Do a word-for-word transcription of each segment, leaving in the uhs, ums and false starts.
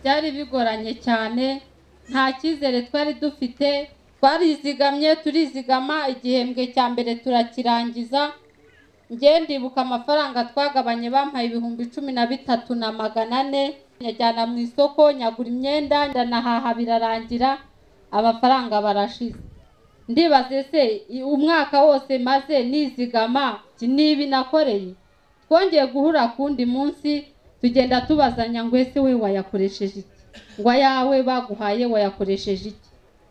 byari bigoranye cyane, nta cyizere twari dufite. Twarizigamye turizigama, igihembwe cya mbere turakirangiza. Nge ndibuka amafaranga twagabanye bampaye ibihumbi cumi na bitatu na magana ane, nyajyana mu isoko nyagura imyenda ndanahaha birarangira, amafaranga barashize. Ndibaze se umwaka wose maze nizigama nibi nakoreye. Twongeye guhura kundi munsi tugenda tubazanya ngo ese we wayakoresheje iki, ngo yawe baguhaye wayakoresheje iki.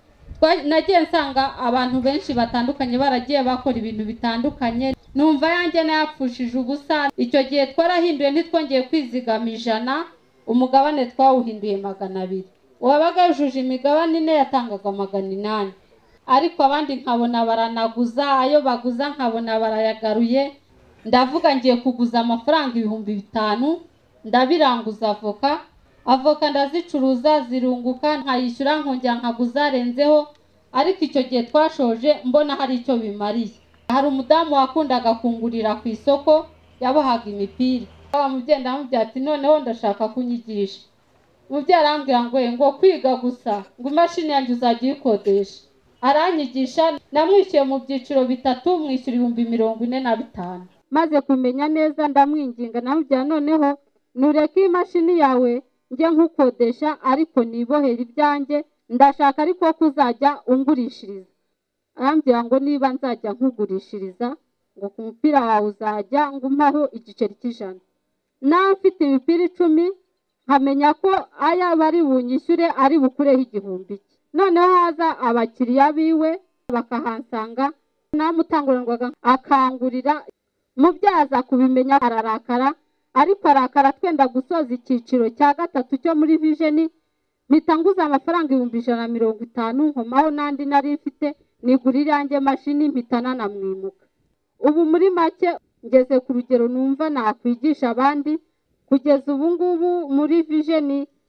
Nagiye nsanga abantu benshi batandukanye baragiye bakora ibintu bitandukanye, numva yanjye nayapfushije ubusa. Icyo gihe twarahinduye ntitwongeye kwizigama ijana, umugabane twawuhinduye magana abiri. Uwabaga yujuje imigabane ine yatangaga magana inani, ariko abandi nkabona baranaguza, ayo baguza nkabona barayagaruye. Ndavuga ngiye kuguza amafaranga ibihumbi bitanu, ndabiranguza avoka avoka ndazicuruza zirunguka, nkayishyura nkongera nkaguza renzeho. Ariko icyo gihe twashoje mbona hari icyo bimariye. Hari umudamu wakundaga kungurira ku isoko, yabohaga imipira. Umubyeyi ndamubwira ati noneho ndashaka kunyigisha. Umubyeyi arambwira ngo ngo kwiga gusa, ngo imashini yanjye uzajya uyikodesha. Aranyigisha, namwishyuye mu byiciro bitatu, mwishyura ibihumbi mirongo ine na bitanu. Maze kumenya neza ndamwinginga, namubwira noneho nureke imashini yawe njye nkukodesha, ariko nibohera ibyanjye, ndashaka ariko kuzajya ungurishiriza. Arambwira ngo niba nzajya nkugurishiriza, ngo ku mupira wawe uzajya ngumaho igiceri cy'ijana. Nawe mfite imipira icumi, nkamenya ko aya bari bunyishyure ari bukureho igihumbi. Noneho haza abakiriya biwe bakahansanga, namutanguranwaga akangurira. Mubyaza kubimenya ararakara, ariko arakara twenda gusoza icyiciro cya gatatu cyo muri Vision. Mitanguza amafaranga ibihumbi ijana na mirongo itanu, nkomaho nandi nari mfite nigurira yanjye mashini mpitana na mwimuka. Ubu muri make ngeze ku rugero numva nakwigisha abandi. Kugeza ubu ngubu muri Vision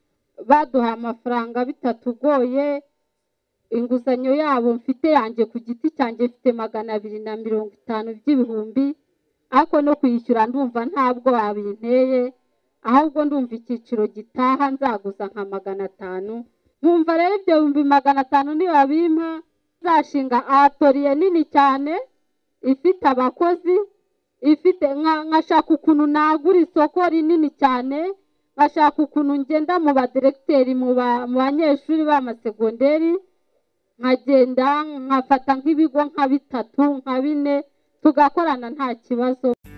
baduha amafaranga bitatugoye. Inguzanyo yabo mfite yanjye ku giti cyanjye mfite magana abiri na mirongo itanu by'ibihumbi, ariko no kuyishyura ndumva ntabwo babinteye, ahubwo ndumva icyiciro gitaha nzaguza nka magana atanu. Nkumva rero ibyo bihumbi magana atanu ni babimpa, zashinga atoriye nini cyane ifite abakozi, ifite nkashaka ukuntu nagura isoko rinini cyane, nkashaka ukuntu ngenda mu badiregiteri mu banyeshuri b'amasegonderi, nkagenda nkafata nk'ibigo nka bitatu nka bine tugakorana nta kibazo.